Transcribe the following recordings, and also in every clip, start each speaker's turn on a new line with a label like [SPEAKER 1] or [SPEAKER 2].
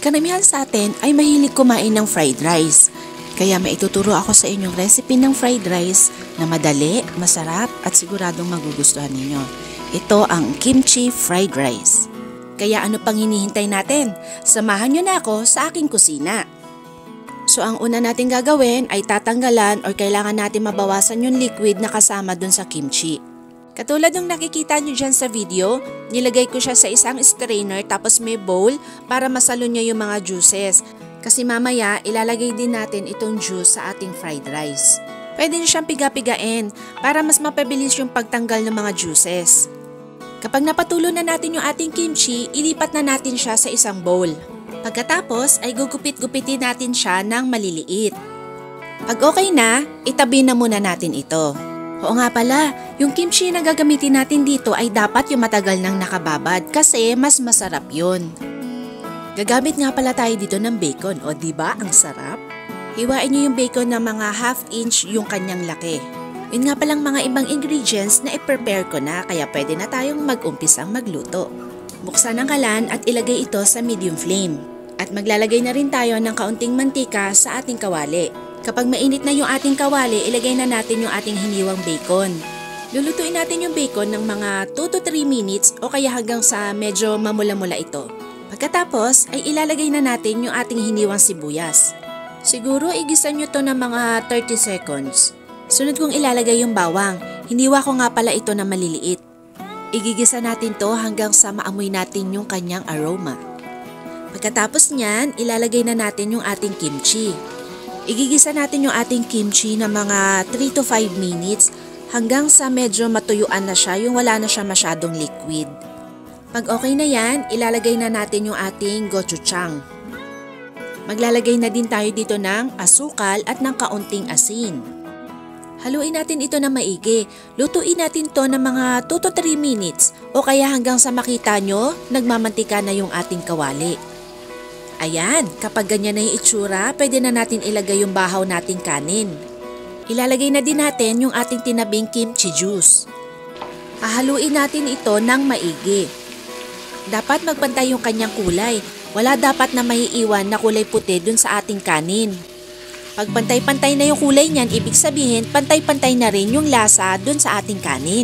[SPEAKER 1] Karamihan sa atin ay mahilig kumain ng fried rice. Kaya maituturo ako sa inyong recipe ng fried rice na madali, masarap at siguradong magugustuhan ninyo. Ito ang kimchi fried rice. Kaya ano pang hinihintay natin? Samahan nyo na ako sa aking kusina. So ang una natin gagawin ay tatanggalan or kailangan natin mabawasan yung liquid na kasama dun sa kimchi. Katulad ng nakikita nyo dyan sa video, nilagay ko siya sa isang strainer tapos may bowl para masalo niya yung mga juices. Kasi mamaya ilalagay din natin itong juice sa ating fried rice. Pwede nyo siyang piga-pigain para mas mapabilis yung pagtanggal ng mga juices. Kapag napatulo na natin yung ating kimchi, ilipat na natin siya sa isang bowl. Pagkatapos ay gugupit-gupitin natin siya ng maliliit. Pag okay na, itabi na muna natin ito. Oo nga pala, yung kimchi na gagamitin natin dito ay dapat yung matagal nang nakababad kasi mas masarap yun. Gagamit nga pala tayo dito ng bacon, o diba ang sarap? Hiwain nyo yung bacon ng mga 1/2 inch yung kanyang laki. Yun nga palang mga ibang ingredients na i-prepare ko na kaya pwede na tayong mag-umpisang magluto. Buksan ang kalan at ilagay ito sa medium flame. At maglalagay na rin tayo ng kaunting mantika sa ating kawali. Kapag mainit na yung ating kawali, ilagay na natin yung ating hiniwang bacon. Lulutuin natin yung bacon ng mga 2 to 3 minutes o kaya hanggang sa medyo mamula-mula ito. Pagkatapos ay ilalagay na natin yung ating hiniwang sibuyas. Siguro igisa nyo to ng mga 30 seconds. Sunod kong ilalagay yung bawang. Hiniwa ko nga pala ito na maliliit. Igigisa natin to hanggang sa maamoy natin yung kanyang aroma. Pagkatapos niyan, ilalagay na natin yung ating kimchi. Igigisa natin yung ating kimchi na mga 3 to 5 minutes hanggang sa medyo matuyuan na siya, yung wala na siya masyadong liquid. Pag okay na yan, ilalagay na natin yung ating gochujang. Maglalagay na din tayo dito ng asukal at ng kaunting asin. Haluin natin ito na maigi. Lutuin natin to ng mga 2 to 3 minutes o kaya hanggang sa makita nyo, nagmamantika na yung ating kawali. Ayan, kapag ganyan na yung itsura, pwede na natin ilagay yung bahaw nating kanin. Ilalagay na din natin yung ating tinabing kimchi juice. Hahaluin natin ito ng maigi. Dapat magpantay yung kanyang kulay. Wala dapat na maiiwan na kulay puti dun sa ating kanin. Pag pantay-pantay na yung kulay niyan, ibig sabihin pantay-pantay na rin yung lasa dun sa ating kanin.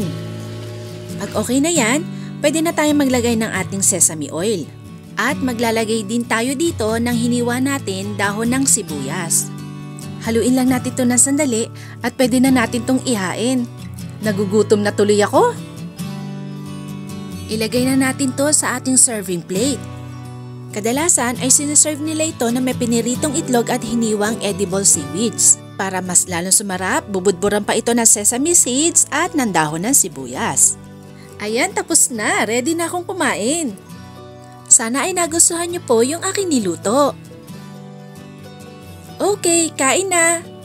[SPEAKER 1] Pag okay na yan, pwede na tayong maglagay ng ating sesame oil. At maglalagay din tayo dito ng hiniwa natin dahon ng sibuyas. Haluin lang natin ito ng sandali at pwede na natin itong ihain. Nagugutom na tuloy ako. Ilagay na natin to sa ating serving plate. Kadalasan ay siniserve nila ito na may piniritong itlog at hiniwang edible seaweeds. Para mas lalong sumarap, bubudburan pa ito ng sesame seeds at ng dahon ng sibuyas. Ayan, tapos na. Ready na akong kumain. Sana ay nagustuhan niyo po yung aking niluto. Okay, kain na!